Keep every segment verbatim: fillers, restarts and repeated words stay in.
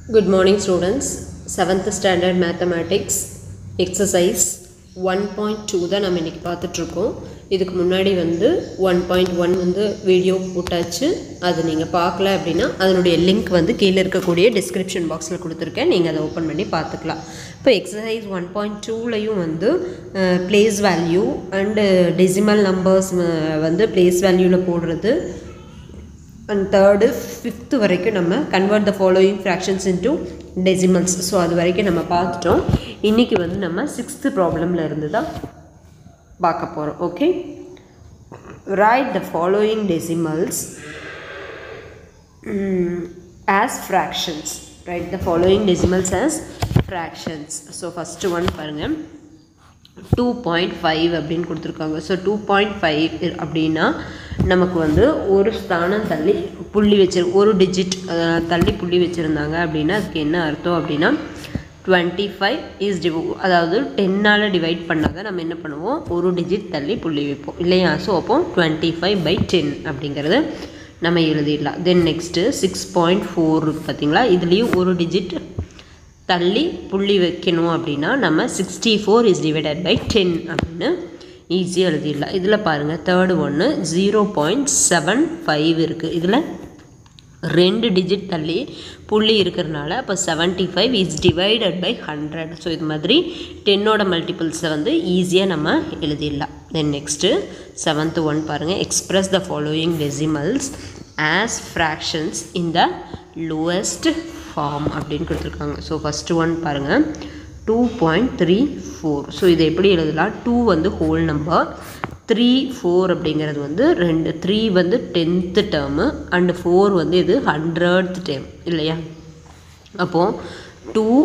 Good morning students. seventh standard mathematics exercise one point two தான் நம்ம இன்னைக்கு பார்த்துட்டு இருக்கோம். இதுக்கு முன்னாடி வந்து one point one வந்து வீடியோ போட்டாச்சு. அது நீங்க பார்க்கல அப்படினா அதனுடைய லிங்க் வந்து கீழ இருக்கக்கூடிய description boxல கொடுத்திருக்கேன். நீங்க அதை ஓபன் பண்ணி பார்த்துக்கலாம். இப்போ exercise one point two லயும் வந்து place value and decimal numbers வந்து place valueல போடுறது and third fifth வரைக்கும் நம்ம convert the following fractions into decimals. so அது வரைக்கும் நம்ம பார்த்துட்டோம். இன்னைக்கு வந்து நம்ம sixth problemல இருந்து தான் பார்க்க போறோம். Okay, write the following decimals um, as fractions. write the following decimals as fractions. so first one பாருங்க, two point five அப்படினு கொடுத்திருக்காங்க. so two point five அப்படினா நமக்கு வந்து ஒரு ஸ்தானம் தள்ளி புள்ளி வச்சு ஒரு டிஜிட் தள்ளி புள்ளி வச்சிருந்தாங்க அப்படினா அதுக்கு என்ன அர்த்தம் அப்படினா twenty-five is அதாவது ten ஆல டிவைட் பண்ணாத நம்ம என்ன பண்ணுவோம், ஒரு டிஜிட் தள்ளி புள்ளி வைப்போம் இல்லையா. சோ அப்போ twenty-five by ten அப்படிங்கிறது நம்ம எழுதிடலாம். Then next six point four பாத்தீங்களா, இதுலயும் ஒரு டிஜிட் தள்ளி புள்ளி வைக்கணும் அப்படினா நம்ம sixty-four is divided by ten அப்படினு ஈஸியா எழுதிடலாம். இதுல பாருங்க third one zero point seven five இருக்கு. இதுல ரெண்டு டிஜிட் தள்ளி புள்ளி இருக்குறனால அப்ப seventy-five is divided by one hundred. So இது மாதிரி ten ஓட மல்டிபிள்ஸ் வந்து ஈஸியா நம்ம எழுதிடலாம். then next seventh one பாருங்க, express the following decimals as fractions in the lowest form அப்படினு கொடுத்திருக்காங்க. சோ first one பாருங்க two point three four. So இதை எப்படி எழுதலாம், two வந்து whole number, three four அப்படிங்கிறது வந்து ரெண்டு, three வந்து tenth term and four வந்து இது hundredth term இல்லையா. அப்போ two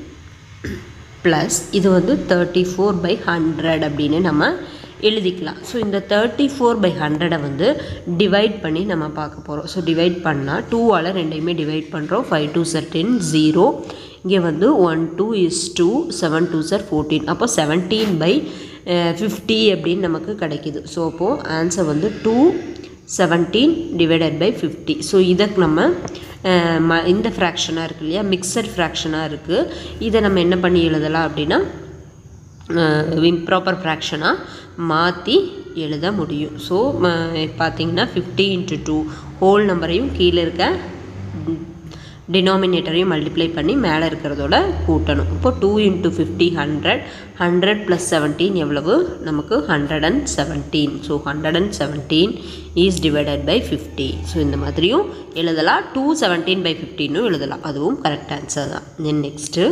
plus இது வந்து thirty-four by one hundred அப்படினு நம்ம எழுதிக்கலாம். ஸோ இந்த thirty-four by one hundred வந்து டிவைட் பண்ணி நம்ம பார்க்க போகிறோம். ஸோ டிவைட் பண்ணால் டூ ஆல் ரெண்டையுமே டிவைட் பண்ணுறோம். ஃபைவ் டூ சார் டென், ஜீரோ இங்கே வந்து one two is two, seven two சார் ஃபோர்டீன், அப்போ செவன்டீன் பை ஃபிஃப்டி அப்படின்னு நமக்கு கிடைக்கிது. ஸோ அப்போது ஆன்சர் வந்து two seventeen divided by fifty. So இதை நம்ம இந்த ஃப்ராக்ஷனாக இருக்குது இல்லையா, மிக்சட் ஃப்ராக்ஷனாக இருக்குது. இதை நம்ம என்ன பண்ணி எழுதலாம் அப்படின்னா இம்ப்ராப்பர் ஃப்ராக்ஷனாக மாற்றி எழுத முடியும். ஸோ பார்த்தீங்கன்னா ஃபிஃப்டி இன்ட்டு டூ ஹோல் நம்பரையும் கீழே இருக்க டினாமினேட்டரையும் மல்டிப்ளை பண்ணி மேலே இருக்கிறதோட கூட்டணும். இப்போ two into fifty hundred, hundred plus seventeen எவ்வளவு நமக்கு hundred and seventeen. So hundred and seventeen is divided by fifty. So இந்த மாதிரியும் எழுதலாம். டூ செவன்டீன் பை ஃபிஃப்டின்னு எழுதலாம், அதுவும் கரெக்ட் ஆன்சர் தான். தென் நெக்ஸ்ட்டு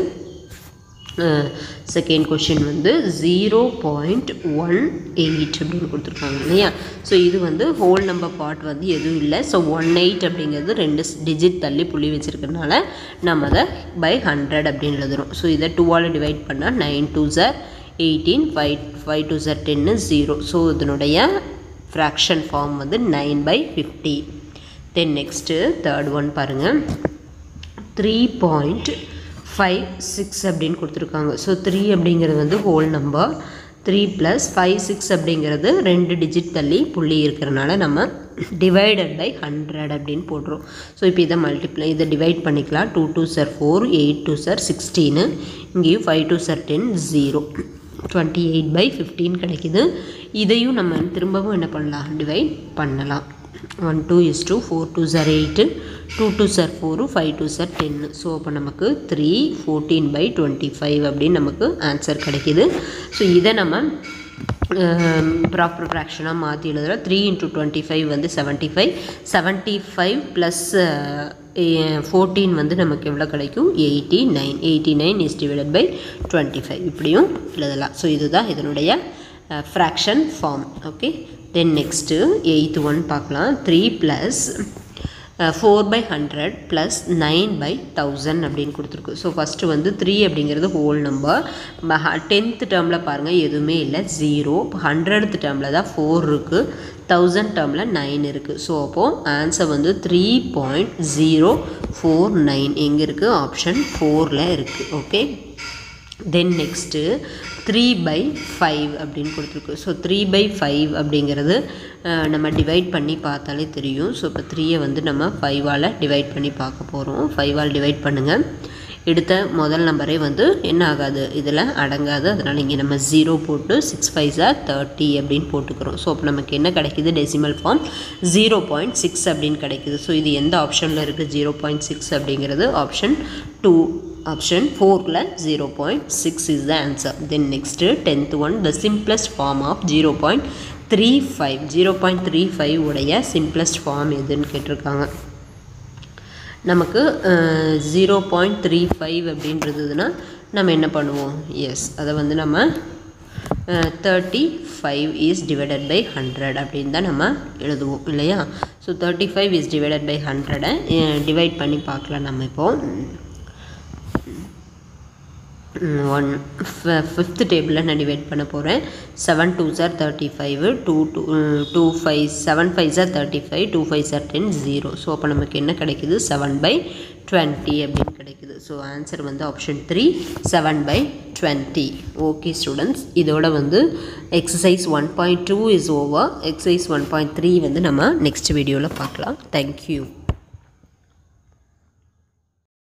செகண்ட் கொஷின் வந்து ஜீரோ பாயிண்ட் ஒன் எயிட் அப்படின்னு கொடுத்துருக்காங்க இல்லையா. ஸோ இது வந்து ஹோல் நம்பர் பார்ட் வந்து எதுவும் இல்லை. ஸோ ஒன் எயிட் அப்படிங்கிறது ரெண்டு டிஜிட் தள்ளி புள்ளி வச்சுருக்கனால நம்ம அதை பை ஹண்ட்ரட் அப்படின்னு எழுதுகிறோம். ஸோ இதை டூவால் டிவைட் பண்ணால் நைன் டூ சார் எயிட்டீன், ஃபைவ் ஃபைவ் டூ சார் டென்னு, ஜீரோ. ஸோ இதனுடைய ஃப்ராக்ஷன் ஃபார்ம் வந்து nine by fifty. Then next third one பாருங்கள், த்ரீ பாயிண்ட் ஃபைவ் சிக்ஸ் அப்படின்னு கொடுத்துருக்காங்க. ஸோ த்ரீ அப்படிங்கிறது வந்து whole number, three plus five six அப்படிங்கிறது ரெண்டு டிஜிட் தள்ளி புள்ளி இருக்கிறனால நம்ம டிவைடட் பை ஹண்ட்ரட் அப்படின்னு போடுறோம். ஸோ இப்போ இதை மல்டிப்ளை இதை டிவைட் பண்ணிக்கலாம். டூ டூ சார் ஃபோர், எயிட் டூ சார் சிக்ஸ்டீனு, இங்கேயும் ஃபைவ் டூ சார் ten, zero, twenty eight by fifteen கிடைக்கிது. இதையும் நம்ம திரும்பவும் என்ன பண்ணலாம், டிவைட் பண்ணலாம். One two is two, four two சார் எயிட்டு, டூ டூ சார் ஃபோரு, ஃபைவ் டூ சார் டென்னு. ஸோ அப்போ நமக்கு three fourteen by twenty five அப்படின்னு நமக்கு ஆன்சர் கிடைக்கிது. ஸோ இதை நம்ம ப்ராப்பர் ஃப்ராக்ஷனாக மாற்றி எழுதுகிறோம். த்ரீ இன்ட்டு டுவெண்ட்டி ஃபைவ் வந்து seventy five, seventy five plus fourteen வந்து நமக்கு எவ்வளோ கிடைக்கும், eighty nine. Eighty nine is divided by twenty five இப்படியும் எழுதலாம். ஸோ இதுதான் இதனுடைய fraction form. Okay, then next eighth one பார்க்கலாம். Three plus four by hundred plus nine by thousand அப்படின்னு கொடுத்துருக்கு. ஸோ ஃபஸ்ட்டு வந்து த்ரீ அப்படிங்கிறது ஹோல் நம்பர், டென்த் டேர்மில் பாருங்கள் எதுவுமே இல்லை, ஜீரோ. இப்போ ஹண்ட்ரட் டேர்மில் தான் ஃபோர் இருக்குது, தௌசண்ட் டேர்மில் நைன் இருக்குது. ஸோ அப்போது ஆன்சர் வந்து three point zero four nine எங்கே இருக்குது, ஆப்ஷன் ஃபோரில் இருக்குது. Okay, then next three by five அப்படின்னு கொடுத்துருக்கு. ஸோ த்ரீ பை ஃபைவ் அப்படிங்கிறது நம்ம டிவைட் பண்ணி பார்த்தாலே தெரியும். ஸோ இப்போ த்ரீயை வந்து நம்ம ஃபைவால் டிவைட் பண்ணி பார்க்க போகிறோம். ஃபைவால் டிவைட் பண்ணுங்கள். எடுத்த முதல் நம்பரே வந்து என்ன ஆகாது, இதில் அடங்காது. அதனால் இங்கே நம்ம ஜீரோ போட்டு சிக்ஸ் ஃபைவ்ஸா தேர்ட்டி அப்படின்னு போட்டுக்கிறோம். ஸோ அப்போ நமக்கு என்ன கிடைக்கிது, decimal form zero point six அப்படின்னு கிடைக்கிது. ஸோ இது எந்த ஆப்ஷனில் இருக்குது, ஜீரோ பாயிண்ட் சிக்ஸ் அப்படிங்கிறது ஆப்ஷன் டூ, ஆப்ஷன் ஃபோரில் zero point six is the answer. Then next tenth one, the simplest form of zero point three five zero point three five உடைய simplest form எதுன்னு கேட்டிருக்காங்க. நமக்கு ஜீரோ பாயிண்ட் த்ரீ ஃபைவ் அப்படின்றதுனா நம்ம என்ன பண்ணுவோம், yes அதை வந்து நம்ம thirty five is divided by hundred அப்படின்னு தான் நம்ம எழுதுவோம் இல்லையா. So thirty five is divided by ஹண்ட்ரடை டிவைட் பண்ணி பார்க்கலாம். நம்ம இப்போது ஒன் ஃபிஃப்த் டேபிளில் நான் டிவைட் பண்ண போகிறேன். செவன் டூ சார் thirty five, two two two five seven five சார் தேர்ட்டி ஃபைவ், டூ ஃபைவ் சார் டென், ஜீரோ. ஸோ அப்போ நமக்கு என்ன கிடைக்குது, செவன் பை டுவெண்ட்டி அப்படின்னு கிடைக்குது. ஸோ ஆன்சர் வந்து option three, seven by twenty. Okay students, இதோட வந்து exercise one point two is over. Exercise one point three வந்து நம்ம நெக்ஸ்ட் வீடியோவில் பார்க்கலாம். தேங்க்யூ.